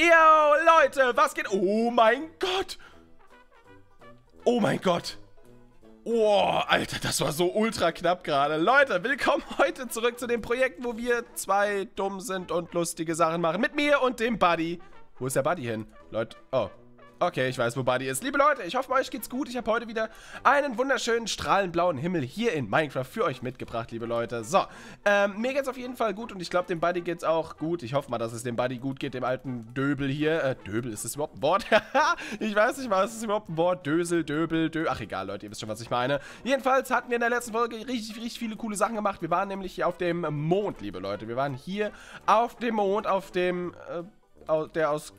Yo, Leute, was geht? Oh mein Gott. Oh mein Gott. Oh, Alter, das war so ultra knapp gerade. Leute, willkommen heute zurück zu dem Projekt, wo wir zwei dumm sind und lustige Sachen machen. Mit mir und dem Buddy. Wo ist der Buddy hin? Leute, oh. Okay, ich weiß, wo Buddy ist. Liebe Leute, ich hoffe, euch geht's gut. Ich habe heute wieder einen wunderschönen, strahlend blauen Himmel hier in Minecraft für euch mitgebracht, liebe Leute. So, mir geht's auf jeden Fall gut und ich glaube, dem Buddy geht's auch gut. Ich hoffe mal, dass es dem Buddy gut geht, dem alten Döbel hier. Döbel, ist das überhaupt ein Wort? Ich weiß nicht mal, ist das überhaupt ein Wort? Dösel, Döbel, Ach, egal, Leute, ihr wisst schon, was ich meine. Jedenfalls hatten wir in der letzten Folge richtig viele coole Sachen gemacht. Wir waren nämlich hier auf dem Mond, liebe Leute. Wir waren hier auf dem Mond, auf dem, der aus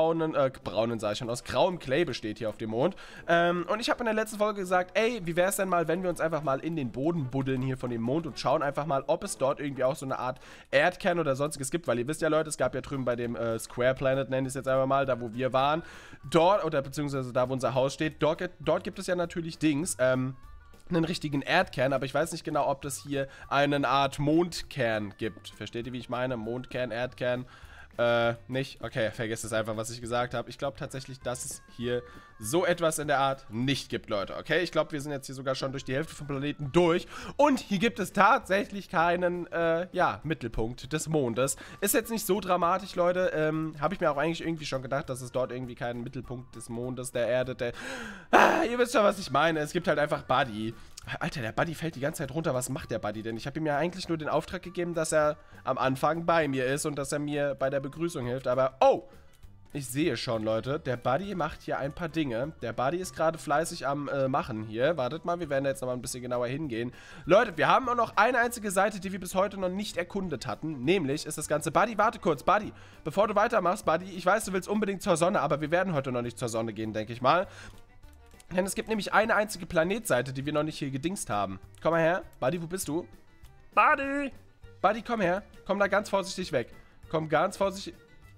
aus grauem Clay besteht hier auf dem Mond. Und ich habe in der letzten Folge gesagt, ey, wie wäre es denn mal, wenn wir uns einfach mal in den Boden buddeln hier von dem Mond und schauen einfach mal, ob es dort irgendwie auch so eine Art Erdkern oder sonstiges gibt, weil ihr wisst ja, Leute, es gab ja drüben bei dem Square Planet, nenne ich es jetzt einfach mal, da wo wir waren, dort, oder beziehungsweise da wo unser Haus steht, dort gibt es ja natürlich einen richtigen Erdkern, aber ich weiß nicht genau, ob das hier eine Art Mondkern gibt. Versteht ihr, wie ich meine? Mondkern, Erdkern. Nicht? Okay, vergesst es einfach, was ich gesagt habe. Ich glaube tatsächlich, dass es hier so etwas in der Art nicht gibt, Leute. Okay, ich glaube, wir sind jetzt hier sogar schon durch die Hälfte vom Planeten durch. Und hier gibt es tatsächlich keinen, Mittelpunkt des Mondes. Ist jetzt nicht so dramatisch, Leute. Habe ich mir auch eigentlich irgendwie schon gedacht, dass es dort irgendwie keinen Mittelpunkt des Mondes, der Erde, ihr wisst schon, was ich meine. Es gibt halt einfach Buddy. Alter, der Buddy fällt die ganze Zeit runter. Was macht der Buddy denn? Ich habe ihm ja eigentlich nur den Auftrag gegeben, dass er am Anfang bei mir ist und dass er mir bei der Begrüßung hilft. Aber, oh, ich sehe schon, Leute. Der Buddy macht hier ein paar Dinge. Der Buddy ist gerade fleißig am Machen hier. Wartet mal, wir werden da jetzt nochmal ein bisschen genauer hingehen. Leute, wir haben auch noch eine einzige Seite, die wir bis heute noch nicht erkundet hatten. Nämlich ist das Ganze... Buddy, warte kurz. Buddy, bevor du weitermachst, Buddy, ich weiß, du willst unbedingt zur Sonne, aber wir werden heute noch nicht zur Sonne gehen, denke ich mal. Denn es gibt nämlich eine einzige Planetseite, die wir noch nicht hier gedingst haben. Komm mal her. Buddy, wo bist du? Buddy! Buddy, komm her. Komm da ganz vorsichtig weg. Komm ganz vorsichtig...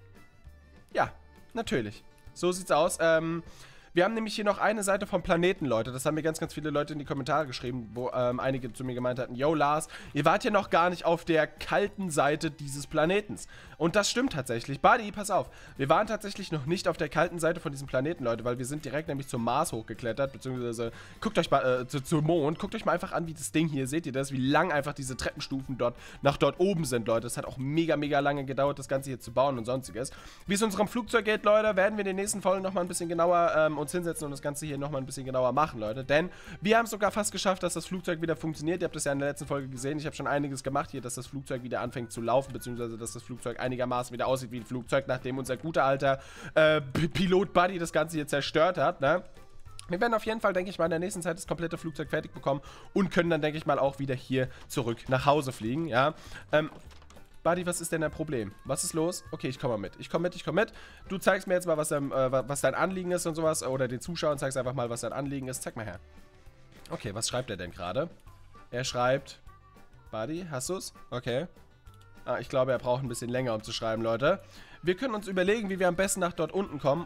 Ja, natürlich. So sieht's aus. Wir haben nämlich hier noch eine Seite vom Planeten, Leute. Das haben mir ganz viele Leute in die Kommentare geschrieben, wo einige zu mir gemeint hatten, yo Lars, ihr wart ja noch gar nicht auf der kalten Seite dieses Planetens. Und das stimmt tatsächlich. Buddy, pass auf. Wir waren tatsächlich noch nicht auf der kalten Seite von diesem Planeten, Leute, weil wir sind direkt nämlich zum Mars hochgeklettert, beziehungsweise guckt euch mal zum Mond, guckt euch mal einfach an, wie das Ding hier, seht ihr das, wie lang einfach diese Treppenstufen nach dort oben sind, Leute. Es hat auch mega lange gedauert, das Ganze hier zu bauen und sonstiges. Wie es unserem Flugzeug geht, Leute, werden wir in den nächsten Folgen nochmal ein bisschen genauer uns hinsetzen und das Ganze hier nochmal ein bisschen genauer machen, Leute. Denn wir haben es sogar fast geschafft, dass das Flugzeug wieder funktioniert. Ihr habt das ja in der letzten Folge gesehen. Ich habe schon einiges gemacht hier, dass das Flugzeug wieder anfängt zu laufen, beziehungsweise dass das Flugzeug einigermaßen wieder aussieht wie ein Flugzeug, nachdem unser guter alter Pilot Buddy das Ganze hier zerstört hat, ne? Wir werden auf jeden Fall, denke ich mal, in der nächsten Zeit das komplette Flugzeug fertig bekommen und können dann, denke ich mal, auch wieder hier zurück nach Hause fliegen, ja. Buddy, was ist denn dein Problem? Was ist los? Okay, ich komme mit. Ich komme mit. Du zeigst mir jetzt mal, was dein Anliegen ist und sowas. Oder den Zuschauern zeigst einfach mal, was dein Anliegen ist. Zeig mal her. Okay, was schreibt er denn gerade? Er schreibt... Buddy, hast du's? Okay. Ah, ich glaube, er braucht ein bisschen länger, um zu schreiben, Leute. Wir können uns überlegen, wie wir am besten nach dort unten kommen,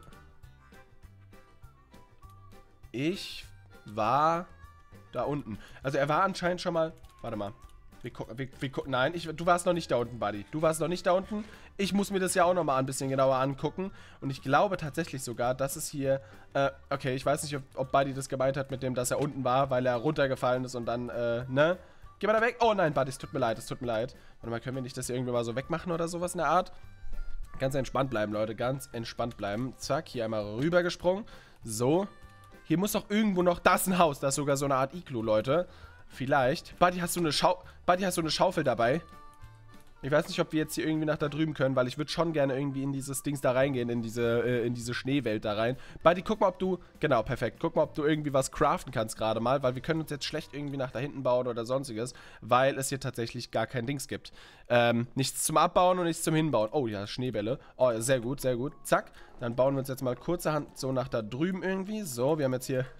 Ich war da unten. Also er war anscheinend schon mal... Warte mal. Wir gucken. Nein, du warst noch nicht da unten, Buddy. Du warst noch nicht da unten. Ich muss mir das ja auch nochmal ein bisschen genauer angucken. Und ich glaube tatsächlich sogar, dass es hier... okay, ich weiß nicht, ob Buddy das gemeint hat mit dem, dass er unten war, weil er runtergefallen ist und dann, ne? Geh mal da weg. Oh nein, Buddy, es tut mir leid, Warte mal, können wir nicht das irgendwie mal so wegmachen oder sowas in der Art? Ganz entspannt bleiben, Leute. Ganz entspannt bleiben. Zack, hier einmal rübergesprungen. So. Hier muss doch irgendwo noch... Das ist ein Haus. Das ist sogar so eine Art Iglu, Leute. Vielleicht. Buddy, hast du eine Schaufel dabei? Ich weiß nicht, ob wir jetzt hier irgendwie nach da drüben können, weil ich würde schon gerne irgendwie in dieses Dings da reingehen, in diese Schneewelt da rein. Buddy, guck mal, ob du... Genau, perfekt. Guck mal, ob du irgendwie was craften kannst gerade mal, weil wir können uns jetzt schlecht irgendwie nach da hinten bauen oder sonstiges, weil es hier tatsächlich gar kein Dings gibt. Nichts zum Abbauen und nichts zum Hinbauen. Oh ja, Schneebälle. Oh, sehr gut, sehr gut. Zack. Dann bauen wir uns jetzt mal kurzerhand so nach da drüben irgendwie. So, wir haben jetzt hier...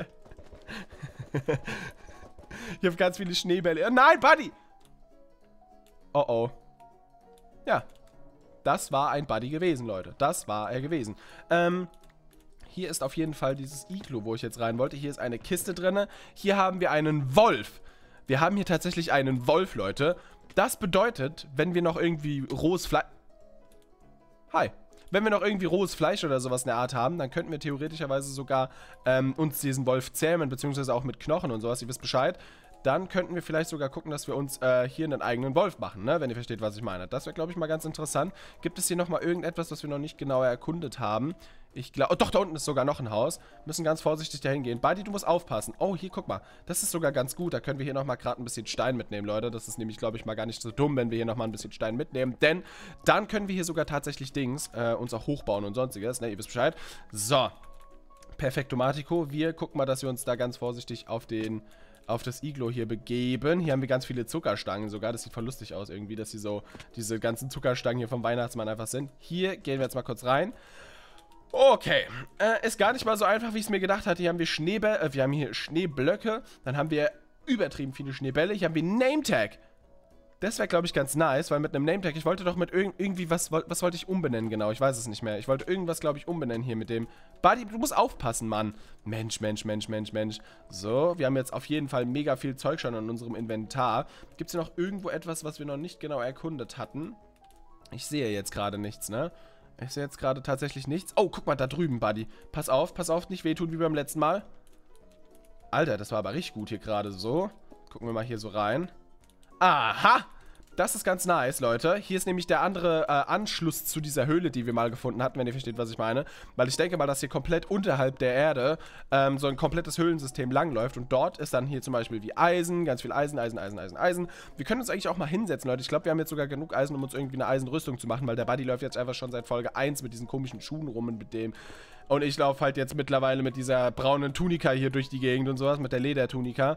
Ich habe ganz viele Schneebälle. Oh, nein, Buddy! Oh, oh. Ja. Das war ein Buddy gewesen, Leute. Das war er gewesen. Hier ist auf jeden Fall dieses Iglu, wo ich jetzt rein wollte. Hier ist eine Kiste drin. Hier haben wir einen Wolf. Wir haben hier tatsächlich einen Wolf, Leute. Das bedeutet, wenn wir noch irgendwie rohes Fleisch... Hi. wenn wir noch irgendwie rohes Fleisch oder sowas in der Art haben, dann könnten wir theoretischerweise sogar uns diesen Wolf zähmen, beziehungsweise auch mit Knochen und sowas, ihr wisst Bescheid. Dann könnten wir vielleicht sogar gucken, dass wir uns hier einen eigenen Wolf machen, ne? Wenn ihr versteht, was ich meine. Das wäre, glaube ich, mal ganz interessant. Gibt es hier nochmal irgendetwas, was wir noch nicht genauer erkundet haben? Ich glaube, oh, doch, da unten ist sogar noch ein Haus. Müssen ganz vorsichtig dahin gehen. Buddy, du musst aufpassen. Oh, hier, guck mal. Das ist sogar ganz gut. Da können wir hier nochmal gerade ein bisschen Stein mitnehmen, Leute. Das ist nämlich, glaube ich, mal gar nicht so dumm, wenn wir hier nochmal ein bisschen Stein mitnehmen. Denn dann können wir hier sogar tatsächlich uns auch hochbauen und sonstiges, ne? Ihr wisst Bescheid. So. Perfektomatico. Wir gucken mal, dass wir uns da ganz vorsichtig auf das Iglo hier begeben. Hier haben wir ganz viele Zuckerstangen sogar. Das sieht voll lustig aus irgendwie, dass sie so diese ganzen Zuckerstangen hier vom Weihnachtsmann einfach sind. Hier gehen wir jetzt mal kurz rein. Okay, ist gar nicht mal so einfach, wie ich es mir gedacht hatte. Hier haben wir wir haben hier Schneeblöcke. Dann haben wir übertrieben viele Schneebälle. Hier haben wir Nametag. Das wäre, glaube ich, ganz nice, weil mit einem Nametag, ich wollte doch mit irgendwie, was wollte ich umbenennen genau? Ich weiß es nicht mehr. Ich wollte irgendwas, glaube ich, umbenennen hier mit dem. Buddy, du musst aufpassen, Mann. Mensch. So, wir haben jetzt auf jeden Fall mega viel Zeug schon in unserem Inventar. Gibt es hier noch irgendwo etwas, was wir noch nicht genau erkundet hatten? Ich sehe jetzt gerade nichts, ne? Ich sehe jetzt gerade tatsächlich nichts. Oh, guck mal, da drüben, Buddy. Pass auf, nicht wehtun wie beim letzten Mal. Alter, das war aber richtig gut hier gerade so. Gucken wir mal hier so rein. Aha! Das ist ganz nice, Leute. Hier ist nämlich der andere Anschluss zu dieser Höhle, die wir mal gefunden hatten, wenn ihr versteht, was ich meine. Weil ich denke mal, dass hier komplett unterhalb der Erde so ein komplettes Höhlensystem langläuft. Und dort ist dann hier zum Beispiel wie Eisen, ganz viel Eisen. Wir können uns eigentlich auch mal hinsetzen, Leute. Ich glaube, wir haben jetzt sogar genug Eisen, um uns irgendwie eine Eisenrüstung zu machen, weil der Buddy läuft jetzt einfach schon seit Folge 1 mit diesen komischen Schuhen rum und mit dem. Und ich laufe halt jetzt mittlerweile mit dieser braunen Tunika hier durch die Gegend und sowas, mit der Ledertunika.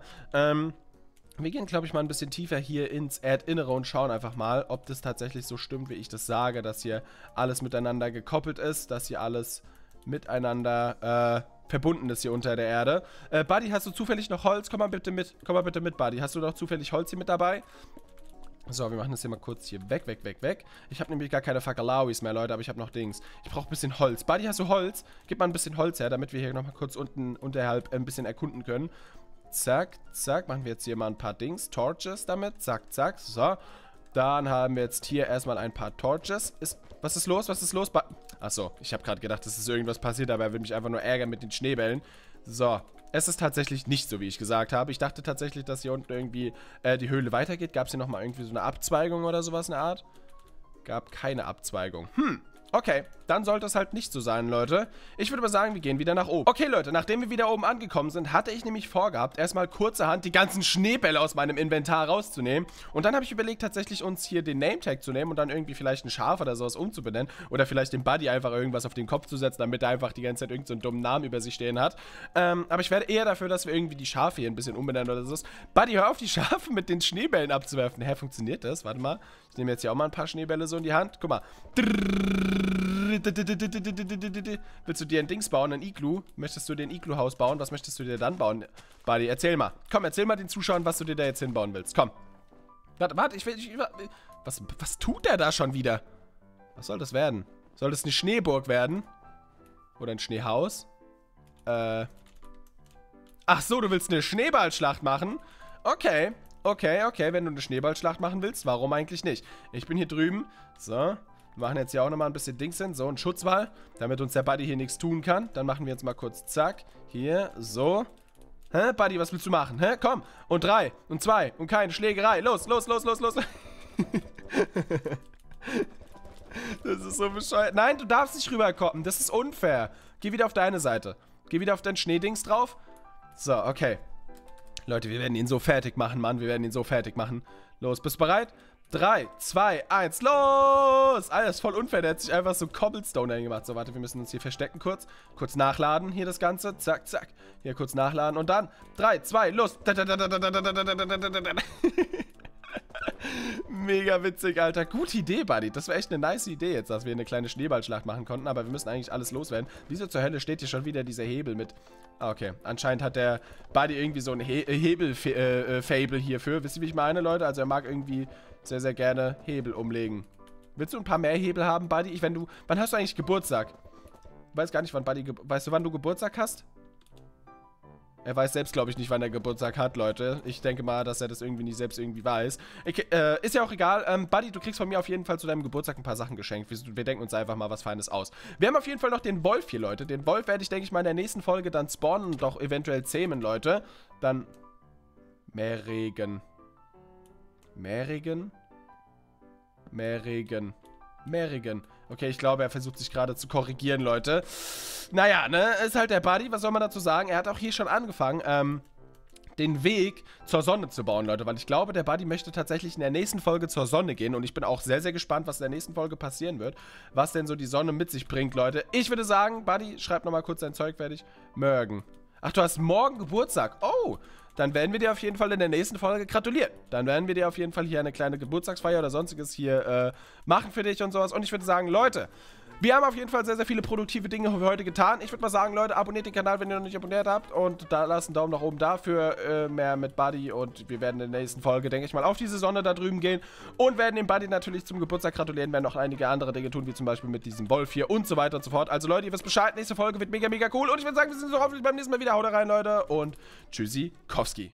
Wir gehen, glaube ich, mal ein bisschen tiefer hier ins Erdinnere und schauen einfach mal, ob das tatsächlich so stimmt, wie ich das sage, dass hier alles miteinander gekoppelt ist, dass hier alles miteinander verbunden ist hier unter der Erde. Buddy, hast du zufällig noch Holz? Komm mal bitte mit, Buddy. Hast du doch zufällig Holz hier mit dabei? So, wir machen das hier mal kurz hier weg. Ich habe nämlich gar keine Fakalawis mehr, Leute, aber ich habe noch Dings. Ich brauche ein bisschen Holz. Buddy, hast du Holz? Gib mal ein bisschen Holz her, damit wir hier nochmal kurz unten unterhalb ein bisschen erkunden können. Zack. Machen wir jetzt hier mal ein paar Torches damit. Zack. So. Dann haben wir jetzt hier erstmal ein paar Torches. Was ist los? Achso, ich habe gerade gedacht, es ist irgendwas passiert, aber er will mich einfach nur ärgern mit den Schneebällen. So. Es ist tatsächlich nicht so, wie ich gesagt habe. Ich dachte tatsächlich, dass hier unten irgendwie die Höhle weitergeht. Gab es hier nochmal irgendwie so eine Abzweigung oder sowas in der Art? Gab keine Abzweigung. Okay, dann sollte es halt nicht so sein, Leute. Ich würde mal sagen, wir gehen wieder nach oben. Okay, Leute, nachdem wir wieder oben angekommen sind, hatte ich nämlich vorgehabt, erstmal kurzerhand die ganzen Schneebälle aus meinem Inventar rauszunehmen. Und dann habe ich überlegt, tatsächlich uns hier den Nametag zu nehmen und dann irgendwie vielleicht ein Schaf oder sowas umzubenennen. Oder vielleicht dem Buddy einfach irgendwas auf den Kopf zu setzen, damit er einfach die ganze Zeit irgendeinen so dummen Namen über sich stehen hat. Aber ich werde eher dafür, dass wir irgendwie die Schafe hier ein bisschen umbenennen oder so. Buddy, hör auf, die Schafe mit den Schneebällen abzuwerfen. Hä, funktioniert das? Warte mal. Ich nehme jetzt hier auch mal ein paar Schneebälle so in die Hand. Guck mal. Willst du dir ein Dings bauen, ein Iglu? Möchtest du dir ein Iglu-Haus bauen? Was möchtest du dir dann bauen? Buddy, erzähl mal. Komm, erzähl mal den Zuschauern, was du dir da jetzt hinbauen willst. Komm. Warte, was tut der da schon wieder? Was soll das werden? Soll das eine Schneeburg werden? Oder ein Schneehaus? Ach so, du willst eine Schneeballschlacht machen? Okay, wenn du eine Schneeballschlacht machen willst, warum eigentlich nicht? Ich bin hier drüben. So, wir machen jetzt hier auch nochmal ein bisschen Dings hin. So, ein Schutzwall, damit uns der Buddy hier nichts tun kann. Dann machen wir jetzt mal kurz, zack, hier, so. Hä, Buddy, was willst du machen? Hä, komm. Und 3 und 2 und keine Schlägerei. Los. Das ist so bescheuert. Nein, du darfst nicht rüberkommen. Das ist unfair. Geh wieder auf deine Seite. Geh wieder auf dein Schneedings drauf. So, okay. Leute, wir werden ihn so fertig machen, Mann. Los, bist du bereit? 3, 2, 1, los! Alter, das ist voll unfair. Der hat sich einfach so Cobblestone hingemacht. So, warte, wir müssen uns hier verstecken kurz. Kurz nachladen hier das Ganze. Zack. Hier kurz nachladen und dann 3, 2, los! Mega witzig, Alter. Gute Idee, Buddy. Das war echt eine nice Idee jetzt, dass wir eine kleine Schneeballschlacht machen konnten. Aber wir müssen eigentlich alles loswerden. Wieso zur Hölle steht hier schon wieder dieser Hebel mit... Okay, anscheinend hat der Buddy irgendwie so ein Hebel-Fable hierfür. Wisst ihr, wie ich meine, Leute? Also er mag irgendwie sehr, sehr gerne Hebel umlegen. Willst du ein paar mehr Hebel haben, Buddy? Wann hast du eigentlich Geburtstag? Ich weiß gar nicht, wann Buddy... Weißt du, wann du Geburtstag hast? Er weiß selbst, glaube ich, nicht, wann er Geburtstag hat, Leute. Ich denke mal, dass er das irgendwie nicht selbst irgendwie weiß. Okay, ist ja auch egal. Buddy, du kriegst von mir auf jeden Fall zu deinem Geburtstag ein paar Sachen geschenkt. Wir denken uns einfach mal was Feines aus. Wir haben auf jeden Fall noch den Wolf hier, Leute. Den Wolf werde ich, denke ich mal, in der nächsten Folge dann spawnen und auch eventuell zähmen, Leute. Dann Meerregen. Meerregen? Meerregen. Meerregen. Okay, ich glaube, er versucht sich gerade zu korrigieren, Leute. Naja, ne, ist halt der Buddy, was soll man dazu sagen? Er hat auch hier schon angefangen, den Weg zur Sonne zu bauen, Leute, weil ich glaube, der Buddy möchte tatsächlich in der nächsten Folge zur Sonne gehen und ich bin auch sehr, sehr gespannt, was in der nächsten Folge passieren wird, was denn so die Sonne mit sich bringt, Leute. Ich würde sagen, Buddy, schreib nochmal kurz dein Zeug fertig. Morgen. Ach, du hast morgen Geburtstag. Oh, dann werden wir dir auf jeden Fall in der nächsten Folge gratulieren. Dann werden wir dir auf jeden Fall hier eine kleine Geburtstagsfeier oder sonstiges hier machen für dich und sowas. Und ich würde sagen, Leute, wir haben auf jeden Fall sehr, sehr viele produktive Dinge heute getan. Ich würde mal sagen, Leute, abonniert den Kanal, wenn ihr noch nicht abonniert habt. Und da lasst einen Daumen nach oben da für mehr mit Buddy. Und wir werden in der nächsten Folge, denke ich mal, auf diese Sonne da drüben gehen. Und werden dem Buddy natürlich zum Geburtstag gratulieren. Werden noch einige andere Dinge tun, wie zum Beispiel mit diesem Wolf hier und so weiter und so fort. Also Leute, ihr wisst Bescheid. Nächste Folge wird mega, mega cool. Und ich würde sagen, wir sehen uns hoffentlich beim nächsten Mal wieder. Haut rein, Leute. Und tschüssikowski.